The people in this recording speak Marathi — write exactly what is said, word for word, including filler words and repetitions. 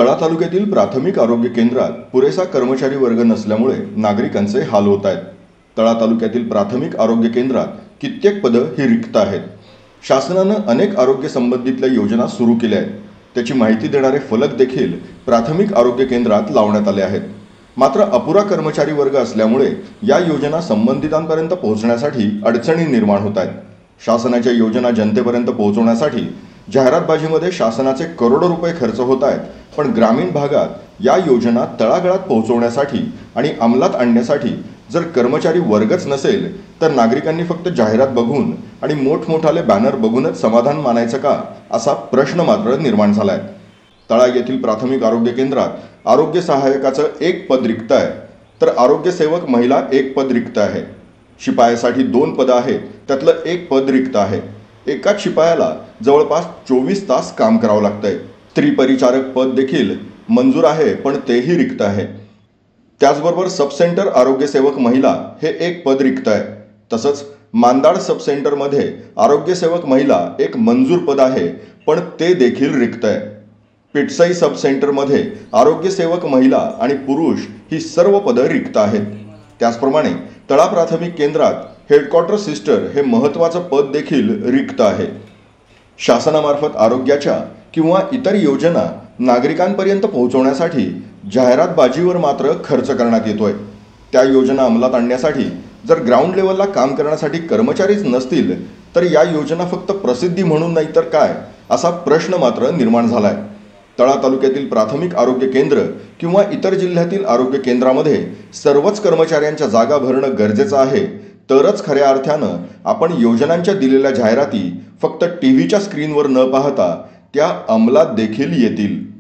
तळा तालुक्यातील प्राथमिक आरोग्य केंद्रात पुरेसा कर्मचारी वर्ग नसल्यामुळे नागरिकांचे हाल होत आहेत। तळा तालुक्यातील प्राथमिक आरोग्य केंद्रात कित्येक पदं ही रिक्त आहेत। शासनानं अनेक आरोग्य संबंधितल्या योजना सुरू केल्या आहेत। त्याची माहिती देणारे फलक देखील प्राथमिक आरोग्य केंद्रात लावण्यात आले आहेत। मात्र अपुरा कर्मचारी वर्ग असल्यामुळे या योजना संबंधितांपर्यंत पोहोचण्यासाठी अडचणी निर्माण होत आहेत। शासनाच्या योजना जनतेपर्यंत पोहोचवण्यासाठी जाहिरातबाजीमध्ये शासनाचे करोडो रुपये खर्च होत आहेत, पण ग्रामीण भागात या योजना तळागाळात पोहोचवण्यासाठी आणि अंमलात आणण्यासाठी जर कर्मचारी वर्गच नसेल तर नागरिकांनी फक्त जाहिरात बघून आणि मोठमोठाले बॅनर बघूनच समाधान मानायचं का, असा प्रश्न मात्र निर्माण झालाय। तळा येथील प्राथमिक आरोग्य केंद्रात आरोग्य सहाय्यकाचं एक पद रिक्त आहे, तर आरोग्य सेवक महिला एक पद रिक्त आहे। शिपायासाठी दोन पदं आहेत, त्यातलं एक पद रिक्त आहे। एकाच शिपायाला जवळपास चोवीस तास काम करावं लागतंय। त्रिपरिचारक पद देखील मंजूर आहे, पण तेही रिक्त आहे। त्याचबरोबर सब सेंटर आरोग्य सेवक महिला हे एक पद रिक्त आहे। तसंच मांदाड सब सेंटरमध्ये आरोग्य सेवक महिला एक मंजूर पद आहे, पण ते देखील रिक्त आहे। पिटसई सब सेंटरमध्ये आरोग्य सेवक महिला आणि पुरुष ही सर्व पदं रिक्त आहेत। त्याचप्रमाणे तळा प्राथमिक केंद्रात हेडक्वार्टर सिस्टर हे महत्त्वाचं पद देखील रिक्त आहे। शासनामार्फत आरोग्याच्या किंवा इतर योजना नागरिकांपर्यंत पोहोचवण्यासाठी जाहिरातबाजीवर मात्र खर्च करण्यात येतोय। त्या योजना अंमलात आणण्यासाठी जर ग्राउंड लेवलला काम करण्यासाठी कर्मचारीच नसतील तर या योजना फक्त प्रसिद्धी म्हणून नाही तर काय, असा प्रश्न मात्र निर्माण झालाय। तळा तालुक्यातील प्राथमिक आरोग्य केंद्र किंवा इतर जिल्ह्यातील आरोग्य केंद्रामध्ये सर्वच कर्मचाऱ्यांच्या जागा भरणं गरजेचं आहे, तरच खऱ्या अर्थानं आपण योजनांच्या दिलेल्या जाहिराती फक्त टीव्हीच्या स्क्रीनवर न पाहता त्या अंमलात देखील येतील।